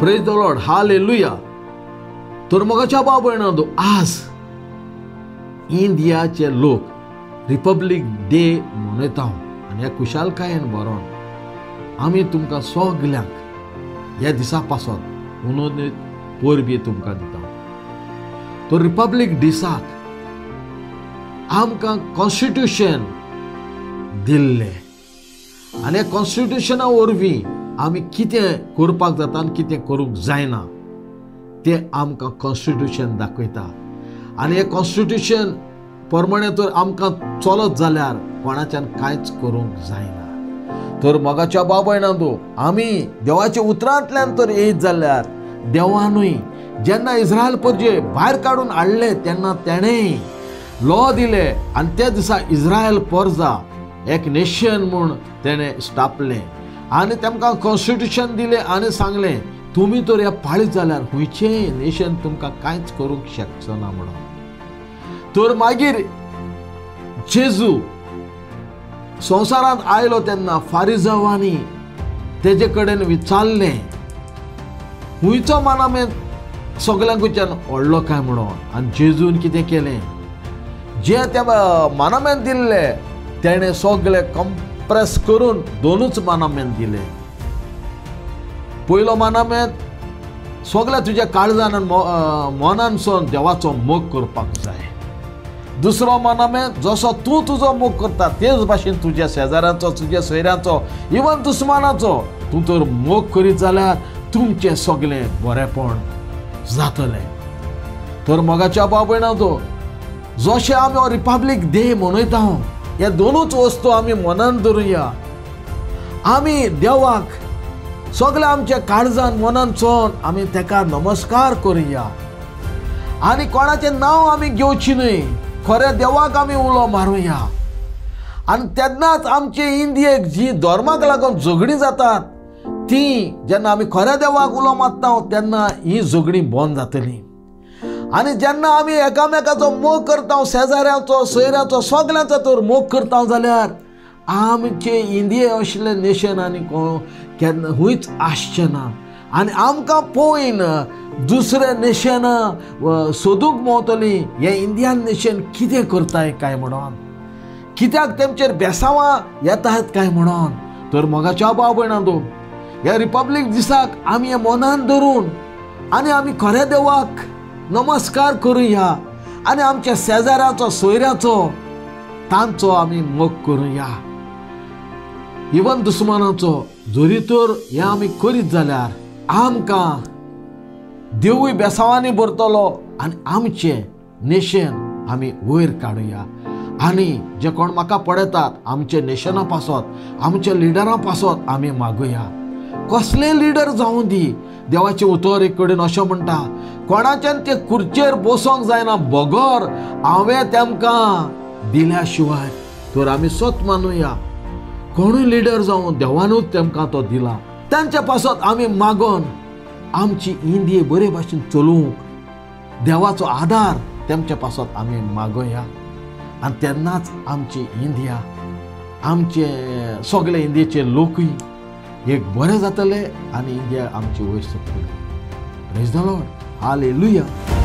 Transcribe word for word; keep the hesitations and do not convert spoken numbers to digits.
Praise the lord, hallelujah. तर मोगाच्या भाव भयणांनो, आज इंडियाचे लोक रिपब्लीक डे मनयता आनी ह्या खुशालकायेन बरोवन आमी तुमकां सगल्यांक ह्या दिसा पासत उनोद परबी तुमकां दिता. तो रिपब्लीक दिसाक आमकां कॉन्स्टिट्यूशन दिल्ले आनी ह्या कॉन्स्टिट्यूशना वरवीं आमी कितें करपाक जाता आनी कितें करूंक जायना तें आमकां कॉन्स्टिट्यूशन दाखयता. आनी हें कॉन्स्टिट्यूशन प्रमाणे तर आमकां चलत जाल्यार कोणाच्यान कांयच करूंक जायना. तर मोगाच्या भाव भयणांनो, आमी देवाच्या उतरांतल्यान तर येयत जाल्यार देवानूय जेन्ना इस्रायल परजे भायर काडून हाडले तेन्ना तेणें लॉ दिले आनी त्या दिसा इस्रायल परजा एक नेशन म्हूण तेणें स्थापलें आनी तेमकां कॉन्स्टिट्यूशन दिलें आनी सांगलें तुमी तर ह्या पाळीत जाल्यार खंयचेंय नेशन तुमकां कांयच करूंक शकचो ना म्हणून. तर मागीर जेजू संवसारांत आयलो तेन्ना फारिजांवांनी तेजे कडेन विचारलें खंयचो मानामेंत सगल्यांकूच्यान व्हडलो काय म्हणून. आनी जेजून कितें केलें, जे त्या मानामेंत दिल्ले तेणें सगळे कंप्रेस करून दोनूच मानामेंत दिले. पयलो मानामेंत सगळ्या तुज्या काळजान आनी मनानसून देवाचो मोग करपाक जाय. दुसरो मानामेंत जसो तूं तुजो मोग करता तेच भाशेन तुज्या शेजाऱ्याचो, तुज्या सोयऱ्याचो, इवन दुस्मानाचो तूं तर मोग करीत जाल्यार तुमचें सगळें बरेंपण जातलें. तर मोगाच्या भाव भयणांनो, जशें आमी हो रिपब्लीक डे मनयता हे दोनूच वस्तू आमी मनान धरुया. आमी देवाक सगळ्या आमच्या काळजान मनान चोन आमी तेका नमस्कार करुया आनी कोणाचें नांव आमी घेवची न्हय, खऱ्या देवाक आमी उलो मारुया. आनी तेन्नाच आमचे इंडियेक जी धर्माक लागून झगडीं जातात ती जेन्ना आमी खऱ्या देवाक उलो मारता तेन्ना ही झगडीं बंद जातली. आनी जेन्ना आमी एकामेकाचो मोग करता, शेजाऱ्याचो, सोयऱ्याचो, सगल्यांचो तर मोग करता जाल्यार आमचे इंडिये असले नेशन आनी केन्ना खंयच आसचें ना. आनी आमकां पळोवन दुसरे नेशन सोदूंक मेवतलीं हे इंडियन नेशन कितें करताय काय म्हणून, कित्याक तेमचेर बेसांवां येतात काय म्हणून. तर मोगाच्या भाव भयणांनो, ह्या रिपब्लीक दिसाक आमी हे मनान धरून आनी आमी खऱ्या देवाक नमस्कार करुया आनी आमच्या शेजाऱ्याचो, सोयऱ्याचो, तांचो आमी मोग करुया. इवन दुस्मानाचो जरी तर हे आमी करीत जाल्यार आमकां देवूय बेसांवांनी भरतलो आनी आमचें नेशन आमी वयर काडुया. आनी जे कोण म्हाका पळयतात आमचे नेशना पासत, आमच्या लिडरां पासत आमी मागुया. कसले लिडर जावं दी, देवाचे उतर एक कडेन अशें म्हणटा कोणाच्यान ते खुर्चेर बसोंक जायना बगर हांवें तेमकां दिल्या शिवाय. तर आमी सत मानुया कोणूय लिडर जावं देवानूच तेमकां तो दिला. तांचे पासत आमी मागोन आमची इंडिये बरे भाशेन चलोवंक देवाचो आदार तेमचे पासत आमी मागोया. आनी तेन्नाच आमची इंडिया, आमचे सगळे इंडियेचे लोकूय एक बरें जातले आनी इंडिया आमची वयर सकतली. Praise the lord, hallelujah.